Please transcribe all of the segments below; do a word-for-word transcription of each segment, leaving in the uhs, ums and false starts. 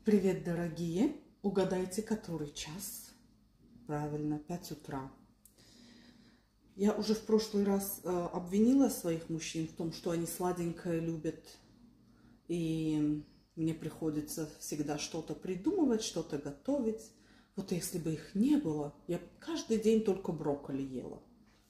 Привет, дорогие! Угадайте, который час? Правильно, пять утра. Я уже в прошлый раз э, обвинила своих мужчин в том, что они сладенькое любят. И мне приходится всегда что-то придумывать, что-то готовить. Вот если бы их не было, я каждый день только брокколи ела.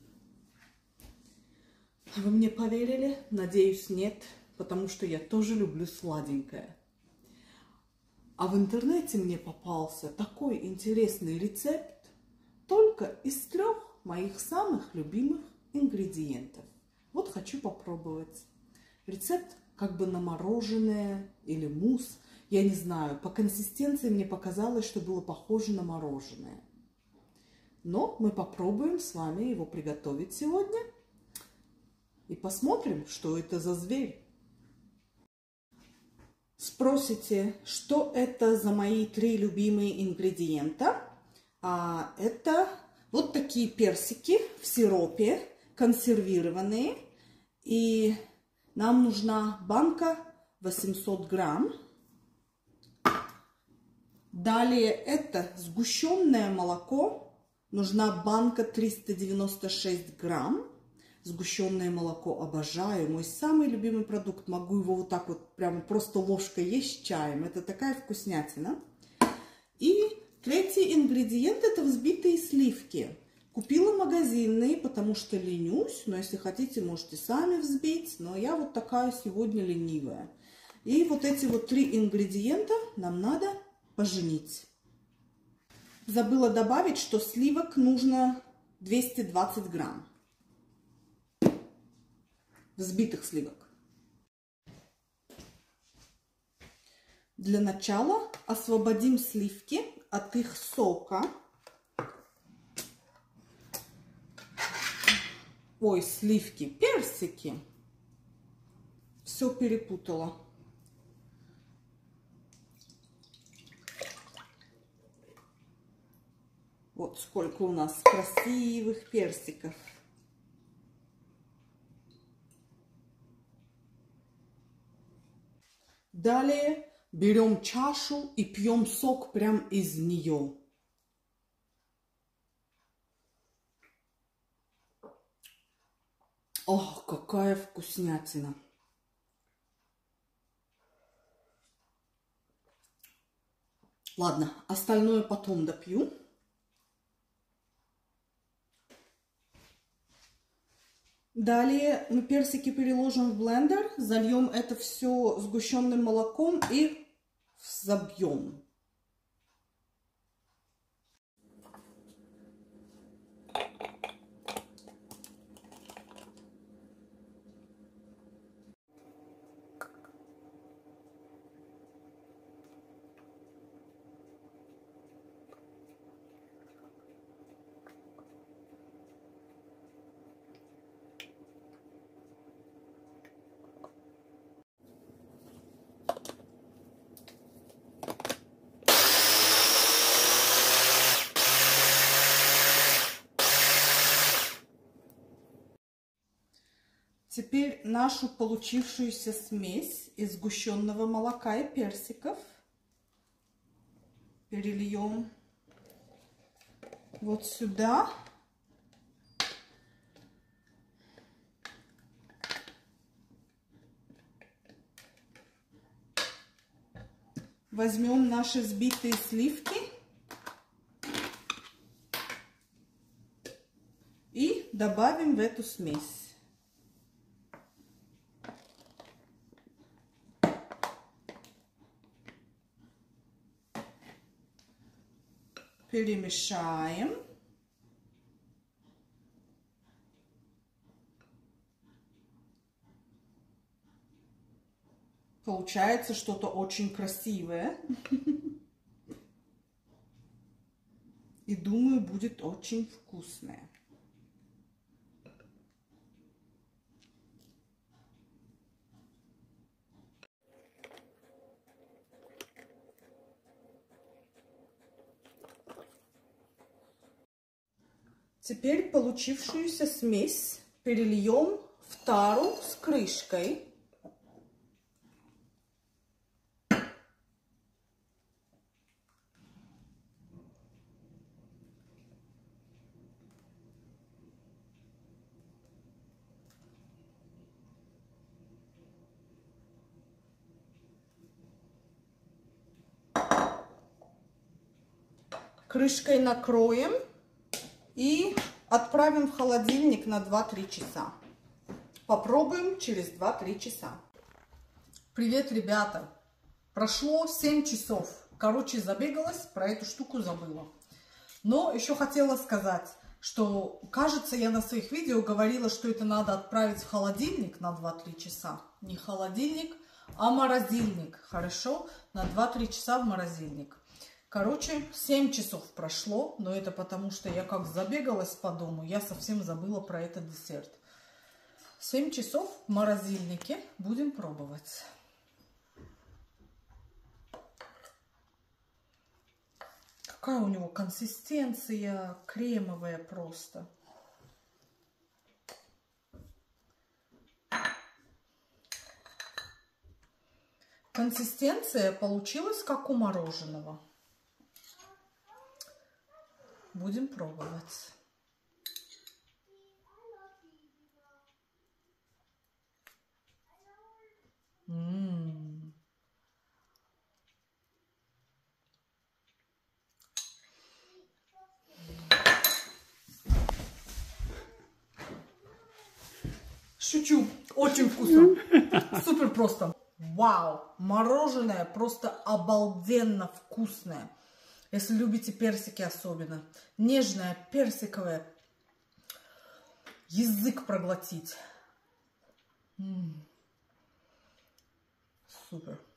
Вы мне поверили? Надеюсь, нет, потому что я тоже люблю сладенькое. А в интернете мне попался такой интересный рецепт только из трех моих самых любимых ингредиентов. Вот хочу попробовать. Рецепт как бы на мороженое или мусс. Я не знаю, по консистенции мне показалось, что было похоже на мороженое. Но мы попробуем с вами его приготовить сегодня. И посмотрим, что это за зверь. Спросите, что это за мои три любимые ингредиента? А, это вот такие персики в сиропе, консервированные. И нам нужна банка восемьсот грамм. Далее это сгущенное молоко. Нужна банка триста девяносто шесть грамм. Сгущенное молоко обожаю. Мой самый любимый продукт. Могу его вот так вот прямо просто ложкой есть с чаем. Это такая вкуснятина. И третий ингредиент — это взбитые сливки. Купила магазинные, потому что ленюсь. Но если хотите, можете сами взбить. Но я вот такая сегодня ленивая. И вот эти вот три ингредиента нам надо поженить. Забыла добавить, что сливок нужно двести двадцать грамм. Взбитых сливок. Для начала освободим сливки от их сока. Ой, сливки, персики. Все перепутала. Вот сколько у нас красивых персиков. Далее берем чашу и пьем сок прям из нее. Ох, какая вкуснятина! Ладно, остальное потом допью. Далее мы персики переложим в блендер, зальем это все сгущенным молоком и взобьем. Теперь нашу получившуюся смесь из сгущенного молока и персиков перельем вот сюда. Возьмем наши взбитые сливки и добавим в эту смесь. Перемешаем. Получается что-то очень красивое. И думаю, будет очень вкусное. Теперь получившуюся смесь перельем в тару с крышкой. Крышкой накроем и отправим в холодильник на два-три часа. Попробуем через два-три часа. Привет, ребята! Прошло семь часов. Короче, забегалась, про эту штуку забыла. Но еще хотела сказать, что, кажется, я на своих видео говорила, что это надо отправить в холодильник на два-три часа. Не холодильник, а морозильник. Хорошо? На два-три часа в морозильник. Короче, семь часов прошло, но это потому, что я как забегалась по дому, я совсем забыла про этот десерт. семь часов в морозильнике, будем пробовать. Какая у него консистенция кремовая просто. Консистенция получилась как у мороженого. Будем пробовать. М-м-м. Шучу, очень вкусно, супер просто. Вау, мороженое просто обалденно вкусное. Если любите персики особенно. Нежное, персиковое. Язык проглотить. М-м. Супер.